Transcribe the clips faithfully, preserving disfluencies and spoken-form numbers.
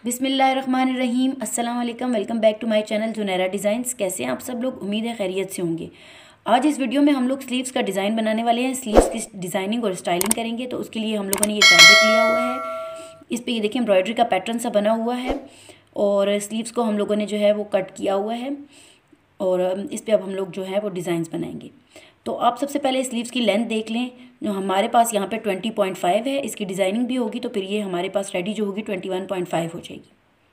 बिस्मिल्लाहिर्रहमानिर्रहीम। अस्सलाम वालेकुम। Welcome back to my channel Junaira designs. कैसे हैं आप सब लोग? उम्मीद है खैरियत से होंगे। आज इस वीडियो में हम लोग स्लीव्स का डिज़ाइन बनाने वाले हैं। स्लीव्स की डिज़ाइनिंग और स्टाइलिंग करेंगे, तो उसके लिए हम लोगों ने ये फैब्रिक लिया हुआ है। इस पर ये देखिए एम्ब्रॉयडरी का पैटर्न सा बना हुआ है और स्लीव्स को हम लोगों ने जो है वो कट किया हुआ है और इस पर अब हम लोग जो है वो डिज़ाइंस बनाएंगे। तो आप सबसे पहले स्लीव्स की लेंथ देख लें। जो हमारे पास यहाँ पे ट्वेंटी पॉइंट फाइव है, इसकी डिज़ाइनिंग भी होगी तो फिर ये हमारे पास रेडी जो होगी ट्वेंटी वन पॉइंट फाइव हो जाएगी।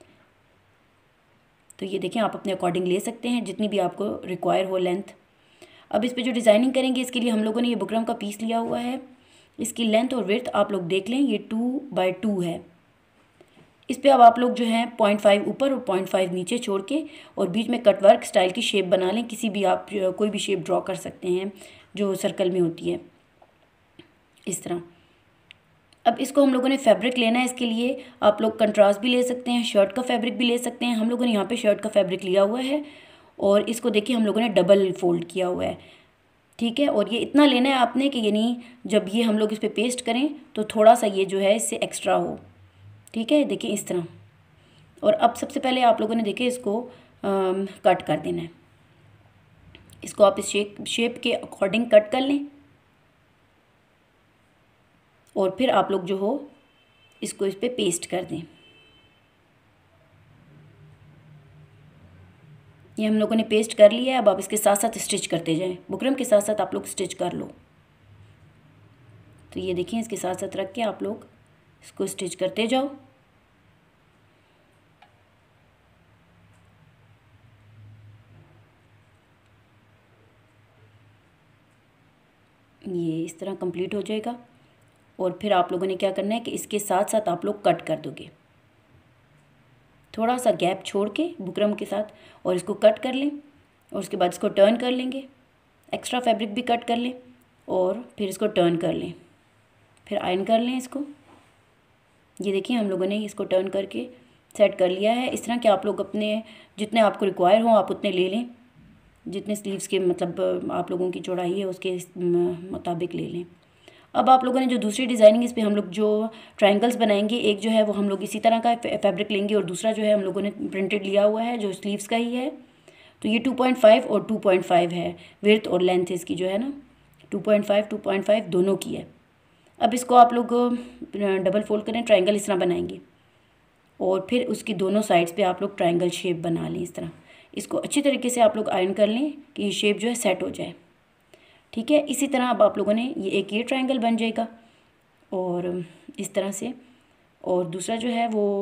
तो ये देखें, आप अपने अकॉर्डिंग ले सकते हैं जितनी भी आपको रिक्वायर हो लेंथ। अब इस पे जो डिज़ाइनिंग करेंगे इसके लिए हम लोगों ने ये बुकरम का पीस लिया हुआ है। इसकी लेंथ और विड्थ आप लोग देख लें, ये टू बाई टू है। इस पे अब आप लोग जो है पॉइंट फाइव ऊपर और पॉइंट फाइव नीचे छोड़ के और बीच में कटवर्क स्टाइल की शेप बना लें। किसी भी आप कोई भी शेप ड्रॉ कर सकते हैं जो सर्कल में होती है, इस तरह। अब इसको हम लोगों ने फैब्रिक लेना है। इसके लिए आप लोग कंट्रास्ट भी ले सकते हैं, शर्ट का फैब्रिक भी ले सकते हैं। हम लोगों ने यहाँ पे शर्ट का फैब्रिक लिया हुआ है और इसको देखिए हम लोगों ने डबल फोल्ड किया हुआ है, ठीक है। और ये इतना लेना है आपने कि यानी जब ये हम लोग इस पर पेस्ट करें तो थोड़ा सा ये जो है इससे एक्स्ट्रा हो, ठीक है। देखिए इस तरह। और अब सबसे पहले आप लोगों ने देखिए इसको कट कर देना है। इसको आप इस शेप शेप के अकॉर्डिंग कट कर लें और फिर आप लोग जो हो इसको इस पर पेस्ट कर दें। ये हम लोगों ने पेस्ट कर लिया है। अब आप इसके साथ साथ स्टिच करते जाएं, बुकरम के साथ साथ आप लोग स्टिच कर लो। तो ये देखिए इसके साथ साथ रख के आप लोग इसको स्टिच करते जाओ। ये इस तरह कंप्लीट हो जाएगा और फिर आप लोगों ने क्या करना है कि इसके साथ साथ आप लोग कट कर दोगे, थोड़ा सा गैप छोड़ के बुकरम के साथ, और इसको कट कर लें और उसके बाद इसको टर्न कर लेंगे। एक्स्ट्रा फैब्रिक भी कट कर लें और फिर इसको टर्न कर लें, फिर आयरन कर लें इसको। ये देखिए हम लोगों ने इसको टर्न करके सेट कर लिया है। इस तरह के आप लोग अपने जितने आपको रिक्वायर हो आप उतने ले लें, जितने स्लीव्स के मतलब आप लोगों की चौड़ाई है उसके मुताबिक ले लें। अब आप लोगों ने जो दूसरी डिज़ाइनिंग, इस पर हम लोग जो ट्रायंगल्स बनाएंगे, एक जो है वो हम लोग इसी तरह का फैब्रिक लेंगे और दूसरा जो है हम लोगों ने प्रिंटेड लिया हुआ है जो स्लीव्स का ही है। तो ये टू पॉइंट फाइव और टू पॉइंट फाइव है विड्थ और लेंथ इसकी जो है ना, two point five two point five दोनों की है। अब इसको आप लोग डबल फोल्ड करें, ट्रायंगल इस तरह बनाएंगे और फिर उसकी दोनों साइड्स पे आप लोग ट्रायंगल शेप बना लें इस तरह। इसको अच्छी तरीके से आप लोग आयरन कर लें कि ये शेप जो है सेट हो जाए, ठीक है। इसी तरह अब आप लोगों ने ये एक ये ट्रायंगल बन जाएगा और इस तरह से, और दूसरा जो है वो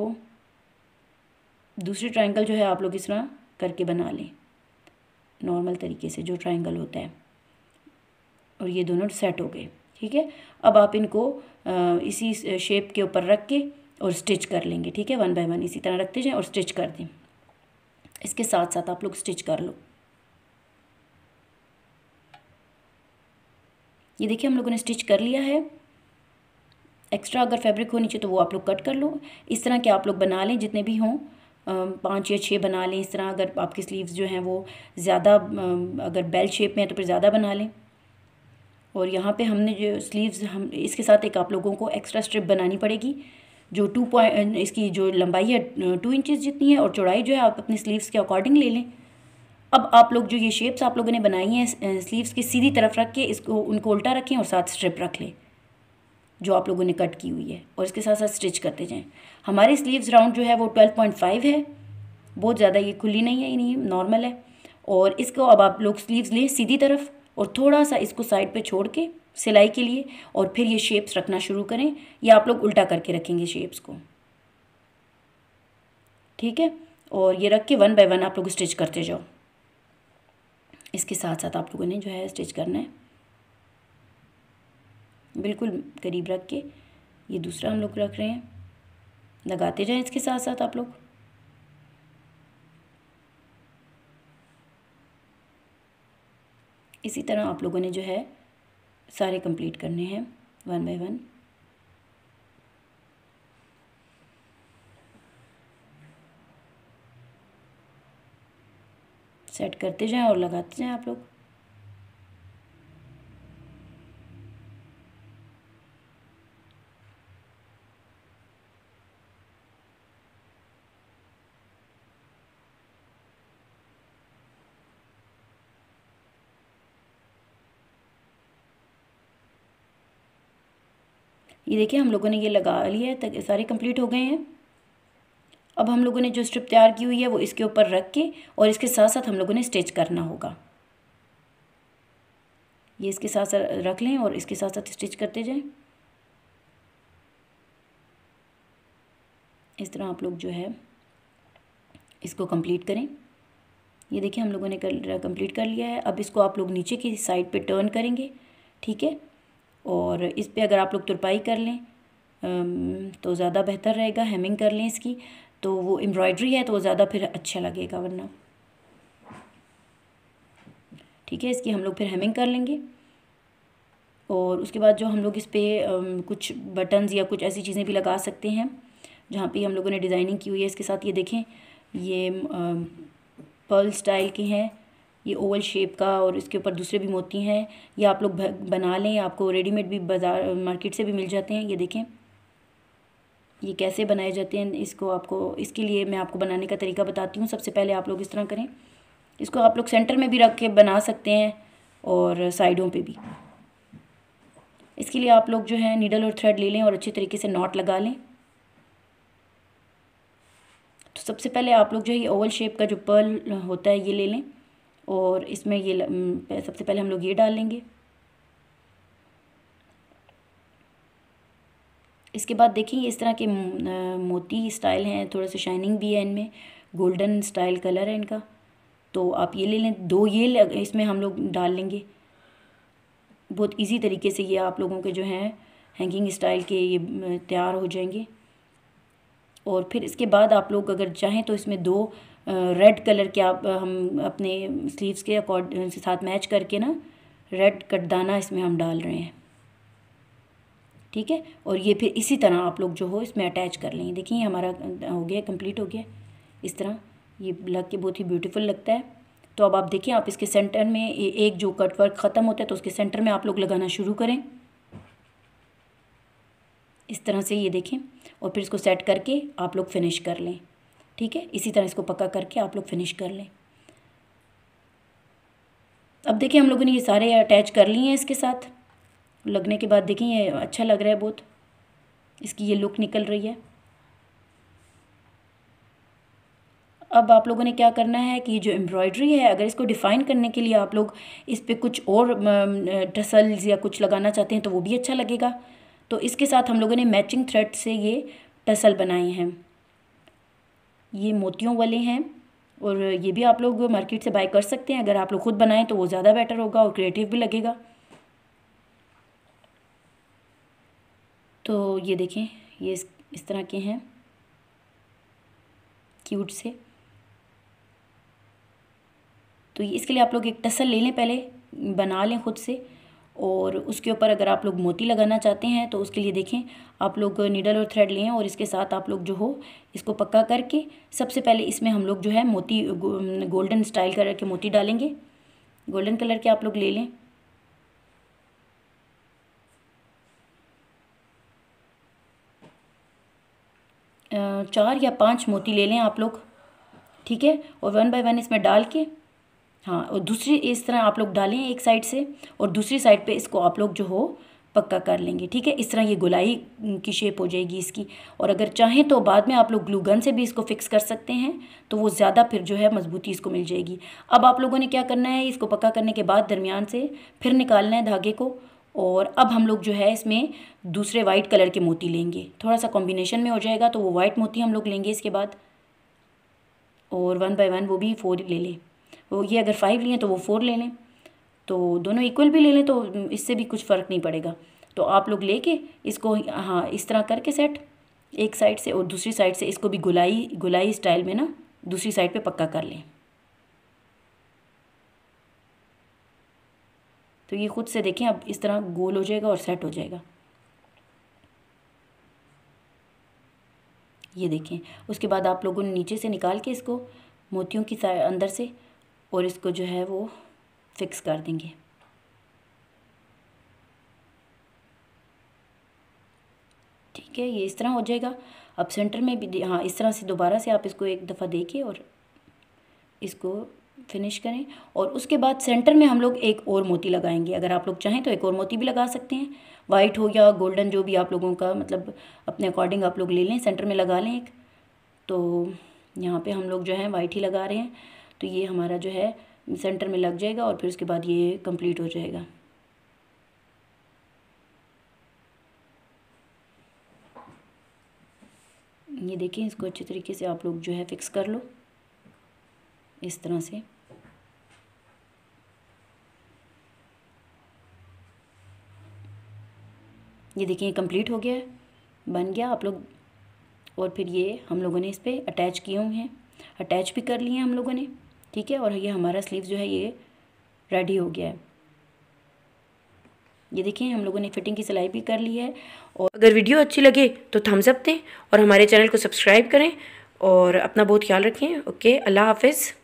दूसरी ट्रायंगल जो है आप लोग इस तरह करके बना लें नॉर्मल तरीके से जो ट्रायंगल होता है, और ये दोनों सेट हो गए, ठीक है। अब आप इनको इसी शेप के ऊपर रख के और स्टिच कर लेंगे, ठीक है। वन बाय वन इसी तरह रखते जाएं और स्टिच कर दें। इसके साथ साथ आप लोग स्टिच कर लो। ये देखिए हम लोगों ने स्टिच कर लिया है। एक्स्ट्रा अगर फैब्रिक हो नीचे तो वो आप लोग कट कर लो। इस तरह के आप लोग बना लें, जितने भी हों पाँच या छः बना लें इस तरह। अगर आपकी स्लीव्स जो हैं वो ज़्यादा अगर बेल शेप में है तो फिर ज़्यादा बना लें। और यहाँ पे हमने जो स्लीव्स, हम इसके साथ एक आप लोगों को एक्स्ट्रा स्ट्रिप बनानी पड़ेगी जो टू पॉइंट, इसकी जो लंबाई है टू इंचज़ जितनी है और चौड़ाई जो है आप अपनी स्लीव्स के अकॉर्डिंग ले लें। अब आप लोग जो ये शेप्स आप लोगों ने बनाई हैं स्लीव्स की सीधी तरफ रख के इसको उनको उल्टा रखें और साथ स्ट्रिप रख लें जो आप लोगों ने कट की हुई है, और इसके साथ साथ स्टिच करते जाएं। हमारी स्लीव्स राउंड जो है वो ट्वेल्व पॉइंट फाइव है, बहुत ज़्यादा ये खुली नहीं है, ये नहीं नॉर्मल है। और इसको अब आप लोग स्लीव्स लें सीधी तरफ और थोड़ा सा इसको साइड पे छोड़ के सिलाई के लिए, और फिर ये शेप्स रखना शुरू करें। या आप लोग उल्टा करके रखेंगे शेप्स को, ठीक है। और ये रख के वन बाय वन आप लोग स्टिच करते जाओ। इसके साथ साथ आप लोगों ने जो है स्टिच करना है, बिल्कुल करीब रख के। ये दूसरा हम लोग रख रहे हैं, लगाते जाएं इसके साथ साथ आप लोग। इसी तरह आप लोगों ने जो है सारे कंप्लीट करने हैं वन बाय वन। सेट करते जाएं और लगाते जाएं आप लोग। ये देखिए हम लोगों ने ये लगा लिया है, तक सारे कंप्लीट हो गए हैं। अब हम लोगों ने जो स्ट्रिप तैयार की हुई है वो इसके ऊपर रख के और इसके साथ साथ हम लोगों ने स्टिच करना होगा। ये इसके साथ साथ रख लें और इसके साथ साथ स्टिच करते जाएं। इस तरह आप लोग जो है इसको कंप्लीट करें। ये देखिए हम लोगों ने कर कंप्लीट कर लिया है। अब इसको आप लोग नीचे की साइड पे टर्न करेंगे, ठीक है। और इस पे अगर आप लोग तुरपाई कर लें तो ज़्यादा बेहतर रहेगा, हेमिंग कर लें इसकी, तो वो एम्ब्रॉयडरी है तो वो ज़्यादा फिर अच्छा लगेगा, वरना ठीक है। इसकी हम लोग फिर हेमिंग कर लेंगे और उसके बाद जो हम लोग इस पर कुछ बटन्स या कुछ ऐसी चीज़ें भी लगा सकते हैं जहाँ पे हम लोगों ने डिज़ाइनिंग की हुई है। इसके साथ ये देखें, ये पर्ल स्टाइल के हैं, ये ओवल शेप का, और इसके ऊपर दूसरे भी मोती हैं। ये आप लोग बना लें, आपको रेडीमेड भी बाज़ार मार्केट से भी मिल जाते हैं। ये देखें ये कैसे बनाए जाते हैं। इसको आपको इसके लिए मैं आपको बनाने का तरीका बताती हूँ। सबसे पहले आप लोग इस तरह करें, इसको आप लोग सेंटर में भी रख के बना सकते हैं और साइडों पे भी। इसके लिए आप लोग जो है नीडल और थ्रेड ले लें और अच्छी तरीके से नॉट लगा लें। तो सबसे पहले आप लोग जो है ये ओवल शेप का जो पर्ल होता है ये ले लें और इसमें ये सबसे पहले हम लोग ये डाल लेंगे। इसके बाद देखिए इस तरह के मोती स्टाइल हैं, थोड़ा सा शाइनिंग भी है इनमें, गोल्डन स्टाइल कलर है इनका। तो आप ये ले लें, दो ये इसमें हम लोग डाल लेंगे। बहुत इजी तरीके से ये आप लोगों के जो हैं हैंगिंग स्टाइल के ये तैयार हो जाएंगे। और फिर इसके बाद आप लोग अगर चाहें तो इसमें दो रेड कलर के आप हम अपने स्लीव्स के अकॉर्ड साथ मैच करके ना रेड कटदाना इसमें हम डाल रहे हैं, ठीक है। और ये फिर इसी तरह आप लोग जो हो इसमें अटैच कर लेंगे। देखिए हमारा हो गया, कंप्लीट हो गया। इस तरह ये लग के बहुत ही ब्यूटीफुल लगता है। तो अब आप देखिए आप इसके सेंटर में एक जो कट वर्क ख़त्म होता है तो उसके सेंटर में आप लोग लगाना शुरू करें इस तरह से, ये देखें। और फिर इसको सेट करके आप लोग फिनिश कर लें, ठीक है। इसी तरह इसको पक्का करके आप लोग फिनिश कर लें। अब देखिए हम लोगों ने ये सारे अटैच कर लिए हैं इसके साथ। लगने के बाद देखिए ये अच्छा लग रहा है बहुत, इसकी ये लुक निकल रही है। अब आप लोगों ने क्या करना है कि जो एम्ब्रॉयडरी है अगर इसको डिफ़ाइन करने के लिए आप लोग इस पर कुछ और टसल्स या कुछ लगाना चाहते हैं तो वो भी अच्छा लगेगा। तो इसके साथ हम लोगों ने मैचिंग थ्रेड से ये टसल बनाए हैं, ये मोतियों वाले हैं। और ये भी आप लोग मार्केट से बाय कर सकते हैं। अगर आप लोग खुद बनाएं तो वो ज़्यादा बेटर होगा और क्रिएटिव भी लगेगा। तो ये देखें ये इस, इस तरह के हैं क्यूट से। तो इसके लिए आप लोग एक टसल ले लें, पहले बना लें खुद से, और उसके ऊपर अगर आप लोग मोती लगाना चाहते हैं तो उसके लिए देखें आप लोग नीडल और थ्रेड लें और इसके साथ आप लोग जो हो इसको पक्का करके सबसे पहले इसमें हम लोग जो है मोती गोल्डन स्टाइल कलर के मोती डालेंगे। गोल्डन कलर के आप लोग ले लें। चार या पांच मोती ले लें आप लोग, ठीक है। और वन बाय वन इसमें डाल के, हाँ, और दूसरी इस तरह आप लोग डालें एक साइड से और दूसरी साइड पे इसको आप लोग जो हो पक्का कर लेंगे, ठीक है। इस तरह ये गोलाई की शेप हो जाएगी इसकी। और अगर चाहें तो बाद में आप लोग ग्लू गन से भी इसको फिक्स कर सकते हैं, तो वो ज़्यादा फिर जो है मजबूती इसको मिल जाएगी। अब आप लोगों ने क्या करना है, इसको पक्का करने के बाद दरमियान से फिर निकालना है धागे को। और अब हम लोग जो है इसमें दूसरे वाइट कलर के मोती लेंगे, थोड़ा सा कॉम्बिनेशन में हो जाएगा तो वो वाइट मोती हम लोग लेंगे इसके बाद। और वन बाय वन वो भी फोर ले लें। वो ये अगर फाइव लिए तो वो फोर ले लें, तो दोनों इक्वल भी ले लें तो इससे भी कुछ फ़र्क नहीं पड़ेगा। तो आप लोग लेके इसको हाँ इस तरह करके सेट एक साइड से और दूसरी साइड से इसको भी गुलाई गुलाई स्टाइल में ना दूसरी साइड पे पक्का कर लें। तो ये खुद से देखें अब इस तरह गोल हो जाएगा और सेट हो जाएगा, ये देखें। उसके बाद आप लोगों ने नीचे से निकाल के इसको मोतियों की अंदर से और इसको जो है वो फिक्स कर देंगे। ठीक है, ये इस तरह हो जाएगा। अब सेंटर में भी हाँ इस तरह से दोबारा से आप इसको एक दफ़ा देखिए और इसको फिनिश करें। और उसके बाद सेंटर में हम लोग एक और मोती लगाएंगे। अगर आप लोग चाहें तो एक और मोती भी लगा सकते हैं। वाइट हो या गोल्डन, जो भी आप लोगों का मतलब अपने अकॉर्डिंग आप लोग ले लें, सेंटर में लगा लें एक। तो यहाँ पे हम लोग जो है वाइट ही लगा रहे हैं, तो ये हमारा जो है सेंटर में लग जाएगा और फिर उसके बाद ये कंप्लीट हो जाएगा। ये देखिए, इसको अच्छी तरीके से आप लोग जो है फिक्स कर लो इस तरह से। ये देखिए, ये कंप्लीट हो गया है, बन गया आप लोग। और फिर ये हम लोगों ने इस पर अटैच किए हुए हैं, अटैच भी कर लिए हैं हम लोगों ने, ठीक है। और ये हमारा स्लीव जो है ये रेडी हो गया है। ये देखिए, हम लोगों ने फिटिंग की सिलाई भी कर ली है। और अगर वीडियो अच्छी लगे तो थम्स अप दें और हमारे चैनल को सब्सक्राइब करें और अपना बहुत ख्याल रखें। ओके, अल्लाह हाफिज़।